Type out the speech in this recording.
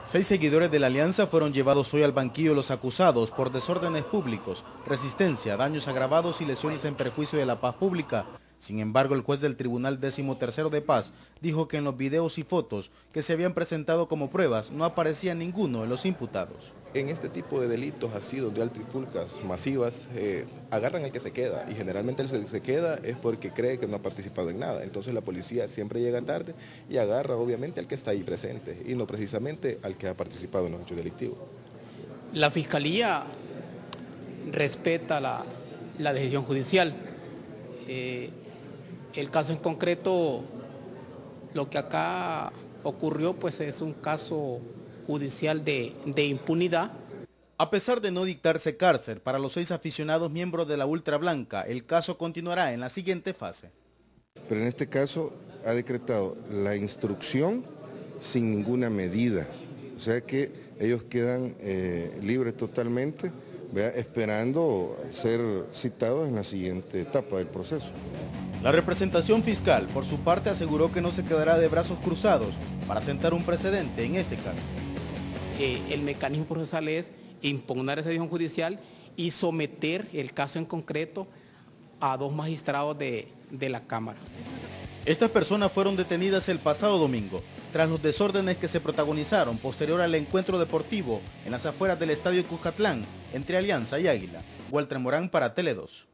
6 seguidores de la Alianza fueron llevados hoy al banquillo de los acusados por desórdenes públicos, resistencia, daños agravados y lesiones en perjuicio de la paz pública. Sin embargo, el juez del Tribunal 13º de Paz dijo que en los videos y fotos que se habían presentado como pruebas no aparecía ninguno de los imputados. En este tipo de delitos así, donde hay trifulcas masivas, agarran al que se queda, y generalmente el que se queda es porque cree que no ha participado en nada. Entonces la policía siempre llega tarde y agarra obviamente al que está ahí presente y no precisamente al que ha participado en los hechos delictivos. La Fiscalía respeta la decisión judicial. El caso en concreto, lo que acá ocurrió, pues es un caso judicial de impunidad. A pesar de no dictarse cárcel para los 6 aficionados miembros de la Ultra Blanca, el caso continuará en la siguiente fase. Pero en este caso ha decretado la instrucción sin ninguna medida, o sea que ellos quedan libres totalmente, esperando ser citados en la siguiente etapa del proceso. La representación fiscal, por su parte, aseguró que no se quedará de brazos cruzados para sentar un precedente en este caso. El mecanismo procesal es impugnar esa decisión judicial y someter el caso en concreto a 2 magistrados de la Cámara. Estas personas fueron detenidas el pasado domingo, tras los desórdenes que se protagonizaron posterior al encuentro deportivo en las afueras del Estadio Cuscatlán entre Alianza y Águila. Walter Morán para Tele 2.